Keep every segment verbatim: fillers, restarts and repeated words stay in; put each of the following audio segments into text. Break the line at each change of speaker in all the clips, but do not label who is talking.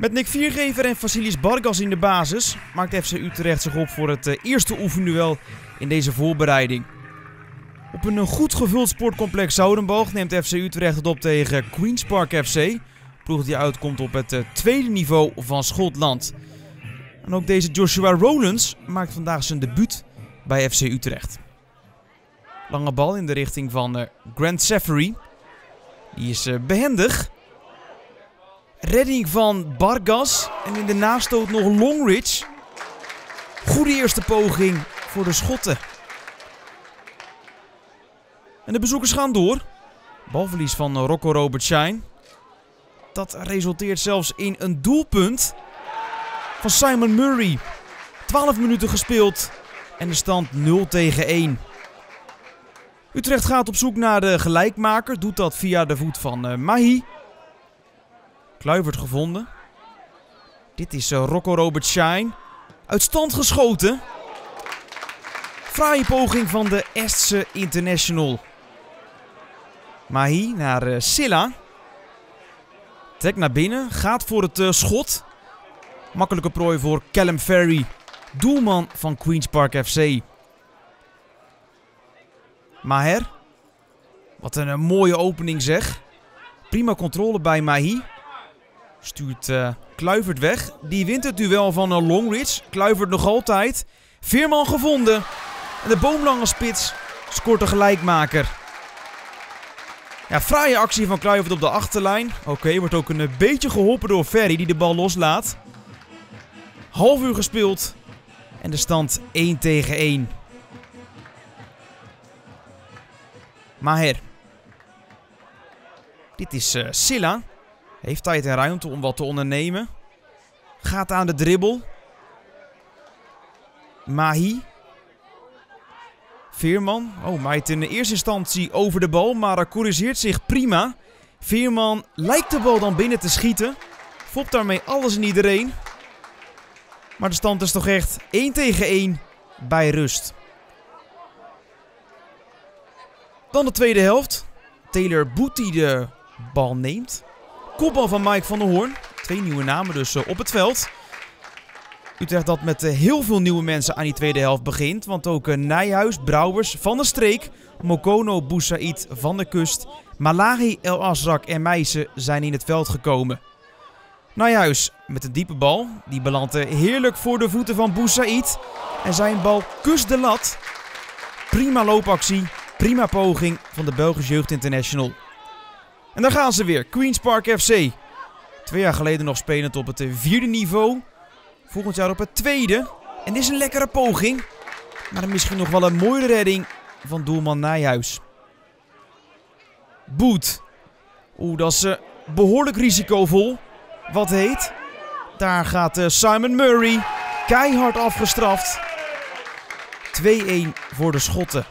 Met Nick Viergever en Vasilis Bargas in de basis maakt F C Utrecht zich op voor het uh, eerste oefenduel in deze voorbereiding. Op een uh, goed gevuld sportcomplex Zoudenbalg neemt F C Utrecht het op tegen Queen's Park F C. Ploeg die uitkomt op het uh, tweede niveau van Schotland. En ook deze Joshua Rowlands maakt vandaag zijn debuut bij F C Utrecht. Lange bal in de richting van uh, Grant Seferi. Die is uh, behendig. Redding van Bargas en in de nastoot nog Longridge. Goede eerste poging voor de Schotten. En de bezoekers gaan door. Balverlies van uh, Rocco Robertshine. Dat resulteert zelfs in een doelpunt van Simon Murray. twaalf minuten gespeeld en de stand nul tegen één. Utrecht gaat op zoek naar de gelijkmaker. Doet dat via de voet van uh, Mahi. Kluivert gevonden. Dit is uh, Rocco Robertshine. Uit stand geschoten. Fraaie poging van de Estse international. Mahi naar uh, Silla. Trekt naar binnen. Gaat voor het uh, schot. Makkelijke prooi voor Callum Ferry. Doelman van Queen's Park F C. Maher. Wat een, een mooie opening zeg. Prima controle bij Mahi. Stuurt uh, Kluivert weg. Die wint het duel van uh, Longridge. Kluivert nog altijd. Veerman gevonden. En de boomlange spits scoort de gelijkmaker. Ja, fraaie actie van Kluivert op de achterlijn. Oké, okay, wordt ook een beetje geholpen door Ferry die de bal loslaat. Half uur gespeeld. En de stand één tegen één. Maher. Dit is uh, Silla. Heeft tijd en ruimte om wat te ondernemen. Gaat aan de dribbel. Mahi. Veerman. Oh, maait in de eerste instantie over de bal, maar corrigeert zich prima. Veerman lijkt de bal dan binnen te schieten. Fopt daarmee alles en iedereen. Maar de stand is toch echt één tegen één bij rust. Dan de tweede helft. Taylor Boet die de bal neemt. Kopbal van Mike van der Hoorn. Twee nieuwe namen dus uh, op het veld. Utrecht dat met uh, heel veel nieuwe mensen aan die tweede helft begint. Want ook uh, Nijhuis, Brouwers, Van der Streek, Mokono, Boussaïd, Van der Kust, Malahi, El Azrak en Meijsen zijn in het veld gekomen. Nijhuis met een diepe bal. Die belandt uh, heerlijk voor de voeten van Boussaïd. En zijn bal kust de lat. Prima loopactie. Prima poging van de Belgische Jeugd International. En daar gaan ze weer. Queen's Park F C. Twee jaar geleden nog spelend op het vierde niveau. Volgend jaar op het tweede. En dit is een lekkere poging. Maar misschien nog wel een mooie redding van doelman Nijhuis. Boet. Oeh, dat is uh, behoorlijk risicovol. Wat heet. Daar gaat uh, Simon Murray. Keihard afgestraft. twee-één voor de Schotten.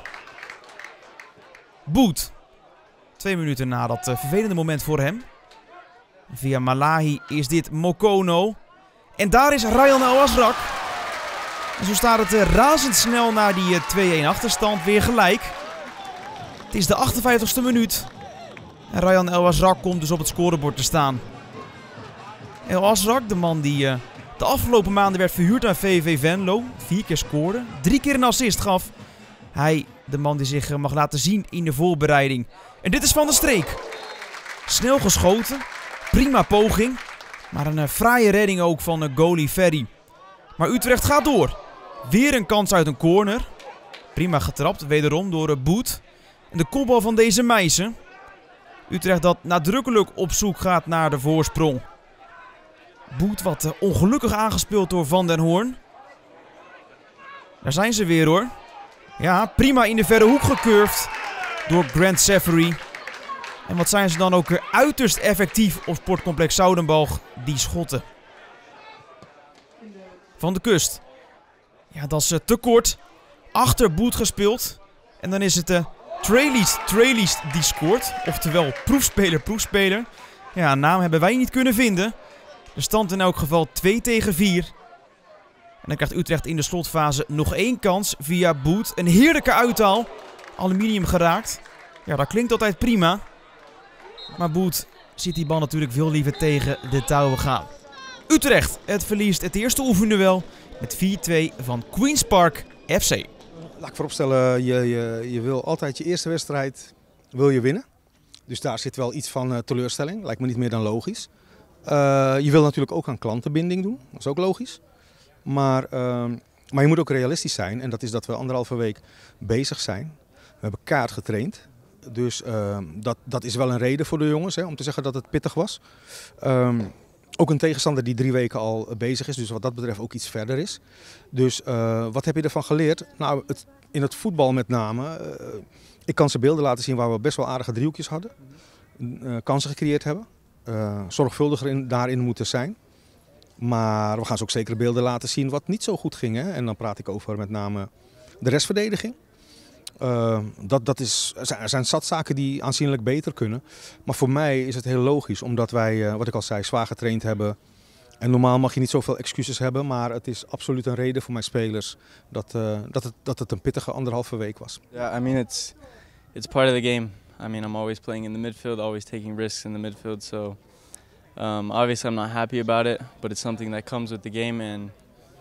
Boet. Twee minuten na dat uh, vervelende moment voor hem. Via Malahi is dit Mokono. En daar is Ryan El Azrak. En zo staat het uh, razendsnel na die uh, twee-één achterstand weer gelijk. Het is de achtenvijftigste minuut. En Ryan El Azrak komt dus op het scorebord te staan. El Azrak, de man die uh, de afgelopen maanden werd verhuurd aan V V Venlo. Vier keer scoorde. Drie keer een assist gaf. Hij, de man die zich uh, mag laten zien in de voorbereiding. En dit is Van der Streek. Snel geschoten. Prima poging. Maar een uh, fraaie redding ook van uh, goalie Ferry. Maar Utrecht gaat door. Weer een kans uit een corner. Prima getrapt. Wederom door uh, Boet. En de kopbal van deze Meijsen. Utrecht dat nadrukkelijk op zoek gaat naar de voorsprong. Boet wat uh, ongelukkig aangespeeld door Van den Hoorn. Daar zijn ze weer hoor. Ja, prima in de verre hoek gecurved door Grant Seferi. En wat zijn ze dan ook weer uiterst effectief op sportcomplex Zoudenbalg, die Schotten. Van de Kust. Ja, dat is uh, te kort. Achter Boet gespeeld. En dan is het uh, Trailis, Trailis die scoort. Oftewel proefspeler, proefspeler. Ja, een naam hebben wij niet kunnen vinden. De stand in elk geval twee tegen vier. En dan krijgt Utrecht in de slotfase nog één kans via Boet. Een heerlijke uithaal. Aluminium geraakt. Ja, dat klinkt altijd prima. Maar Boet ziet die bal natuurlijk veel liever tegen de touwen gaan. Utrecht, het verliest het eerste oefenduel met vier twee van Queens Park F C.
Laat ik vooropstellen, je, je, je wil altijd je eerste wedstrijd wil je winnen. Dus daar zit wel iets van uh, teleurstelling, lijkt me niet meer dan logisch. Uh, je wil natuurlijk ook aan klantenbinding doen, dat is ook logisch. Maar, uh, maar je moet ook realistisch zijn en dat is dat we anderhalve week bezig zijn. We hebben kaart getraind, dus uh, dat, dat is wel een reden voor de jongens, hè, om te zeggen dat het pittig was. Um, ook een tegenstander die drie weken al bezig is, dus wat dat betreft ook iets verder is. Dus uh, wat heb je ervan geleerd? Nou, het, in het voetbal met name. Uh, ik kan ze beelden laten zien waar we best wel aardige driehoekjes hadden. Uh, kansen gecreëerd hebben. Uh, zorgvuldiger in, daarin moeten zijn. Maar we gaan ze ook zeker beelden laten zien wat niet zo goed ging. Hè? En dan praat ik over met name de restverdediging. Uh, dat, dat is, er zijn zat zaken die aanzienlijk beter kunnen. Maar voor mij is het heel logisch, omdat wij, uh, wat ik al zei, zwaar getraind hebben. En normaal mag je niet zoveel excuses hebben, maar het is absoluut een reden voor mijn spelers dat, uh, dat, het, dat het een pittige anderhalve week was.
Yeah, I mean it's it's part of the game. I mean I'm always playing in the midfield, always taking risks in the midfield. So um, obviously I'm not happy about it, but it's something that comes with the game, and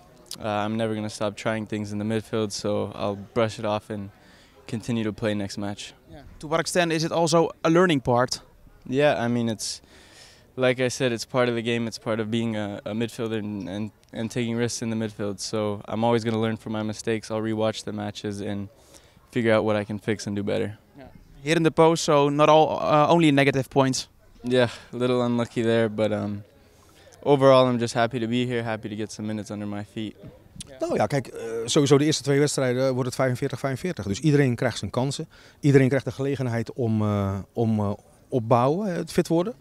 uh, I'm never going to stop trying things in the midfield. So I'll brush it off and continue to play next match.
Yeah. To what extent is it also a learning part?
Yeah, I mean it's. Like I said, it's part of the game. It's part of being a, a midfielder and, and, and taking risks in the midfield. So I'm always going to learn from my mistakes. I'll rewatch the matches and figure out what I can fix and do better.
Yeah. Here in the post, so not all uh, only negative points.
Yeah, a little unlucky there, but um, overall I'm just happy to be here. Happy to get some minutes under my feet.
Nou ja, kijk, uh, sowieso de eerste twee wedstrijden wordt het vijfenveertig vijfenveertig. Dus iedereen krijgt zijn kansen. Iedereen krijgt de gelegenheid om, uh, om uh, opbouwen, het fit worden.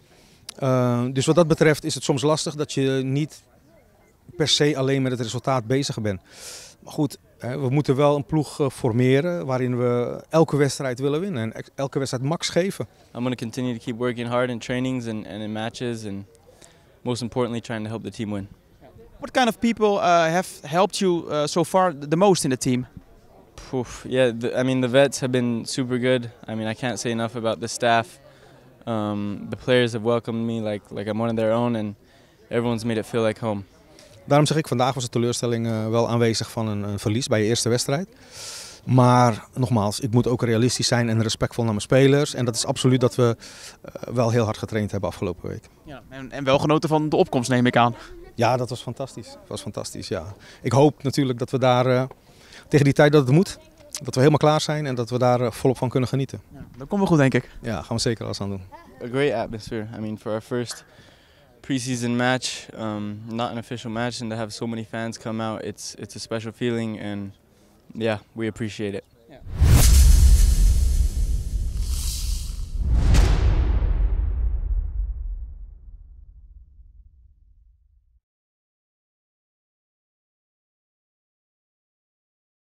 Uh, dus wat dat betreft is het soms lastig dat je niet per se alleen met het resultaat bezig bent. Maar goed, hè, we moeten wel een ploeg uh, formeren waarin we elke wedstrijd willen winnen en elke wedstrijd max geven.
I'm going to continue to keep working hard in trainings and, and in matches, and most importantly trying to help the team win.
What kind of people uh, have helped you uh, so far the most in the team?
Oof, yeah, the, I mean the vets have been super good. I mean I can't say enough about the staff. Um, the players have welcomed me like, like I'm one of their own, and everyone's made it feel like home.
Daarom zeg ik, vandaag was de teleurstelling uh, wel aanwezig van een, een verlies bij je eerste wedstrijd. Maar nogmaals, ik moet ook realistisch zijn en respectvol naar mijn spelers. En dat is absoluut dat we uh, wel heel hard getraind hebben afgelopen week.
Ja, en, en wel genoten van de opkomst, neem ik aan.
Ja, dat was fantastisch. Dat was fantastisch, ja. Ik hoop natuurlijk dat we daar uh, tegen die tijd dat het moet, dat we helemaal klaar zijn en dat we daar uh, volop van kunnen genieten.
Ja, dat komt wel goed, denk ik.
Ja, gaan we zeker alles aan doen.
A great atmosphere. I mean, for our first preseason match, um, not an official match, and to have so many fans come out, it's it's a special feeling, and yeah, we appreciate it.